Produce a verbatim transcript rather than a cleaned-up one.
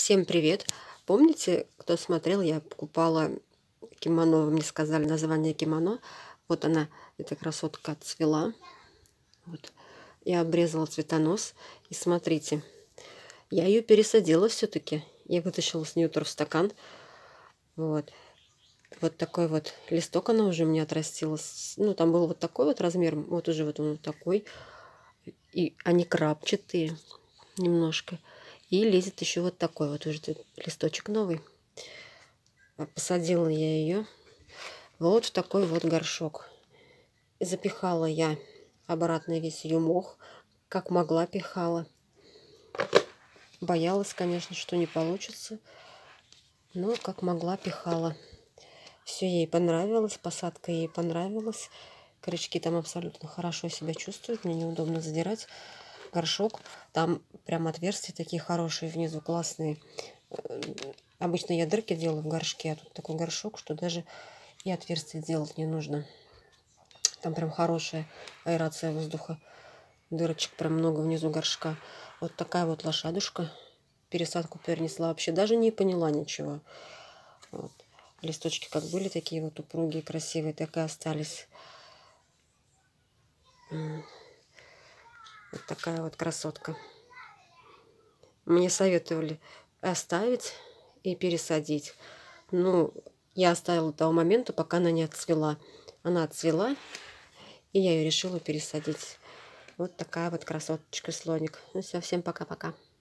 Всем привет! Помните, кто смотрел, я покупала кимоно, вы мне сказали название кимоно. Вот она, эта красотка отцвела. Вот. Я обрезала цветонос. И смотрите, я ее пересадила все-таки. Я вытащила с нее торфстакан. Вот. Вот такой вот листок она уже у меня отрастила. Ну, там был вот такой вот размер, вот уже вот он вот такой. И они крапчатые немножко. И лезет еще вот такой вот уже листочек новый. Посадила я ее вот в такой вот горшок. Запихала я обратно весь ее мох, как могла пихала. Боялась, конечно, что не получится, но как могла пихала. Все ей понравилось, посадка ей понравилась. Крючки там абсолютно хорошо себя чувствуют, мне неудобно задирать горшок. Там прям отверстия такие хорошие внизу, классные. Обычно я дырки делаю в горшке, а тут такой горшок, что даже и отверстие делать не нужно. Там прям хорошая аэрация воздуха. Дырочек прям много внизу горшка. Вот такая вот лошадушка. Пересадку перенесла. Вообще даже не поняла ничего. Вот. Листочки как были такие вот упругие, красивые, так и остались. Вот такая вот красотка. Мне советовали оставить и пересадить. Ну, я оставила до того момента, пока она не отцвела. Она отцвела, и я ее решила пересадить. Вот такая вот красоточка, слоник. Ну все, всем пока-пока.